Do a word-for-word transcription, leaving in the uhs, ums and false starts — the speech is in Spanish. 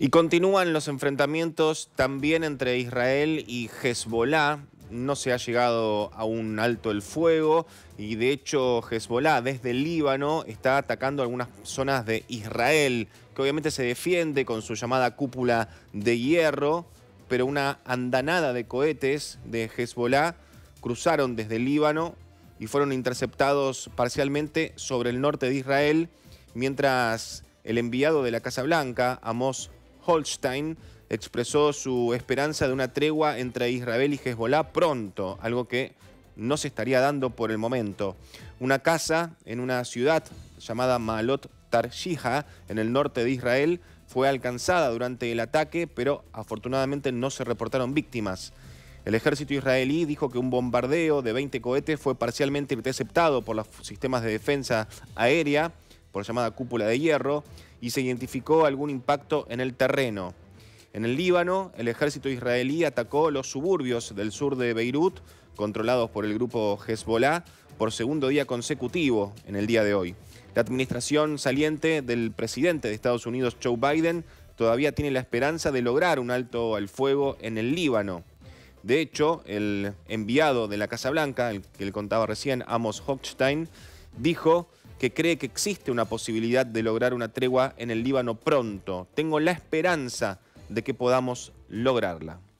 Y continúan los enfrentamientos también entre Israel y Hezbolá. No se ha llegado a un alto el fuego y de hecho Hezbolá desde el Líbano está atacando algunas zonas de Israel, que obviamente se defiende con su llamada cúpula de hierro, pero una andanada de cohetes de Hezbolá cruzaron desde el Líbano y fueron interceptados parcialmente sobre el norte de Israel, mientras el enviado de la Casa Blanca, Amos Hochstein, expresó su esperanza de una tregua entre Israel y Hezbolá pronto, algo que no se estaría dando por el momento. Una casa en una ciudad llamada Maalot Tarshiha, en el norte de Israel, fue alcanzada durante el ataque, pero afortunadamente no se reportaron víctimas. El ejército israelí dijo que un bombardeo de veinte cohetes fue parcialmente interceptado por los sistemas de defensa aérea, por llamada cúpula de hierro, y se identificó algún impacto en el terreno. En el Líbano, el ejército israelí atacó los suburbios del sur de Beirut, controlados por el grupo Hezbolá, por segundo día consecutivo en el día de hoy. La administración saliente del presidente de Estados Unidos, Joe Biden, todavía tiene la esperanza de lograr un alto al fuego en el Líbano. De hecho, el enviado de la Casa Blanca, el que le contaba recién, Amos Hochstein, dijo que cree que existe una posibilidad de lograr una tregua en el Líbano pronto. Tengo la esperanza de que podamos lograrla.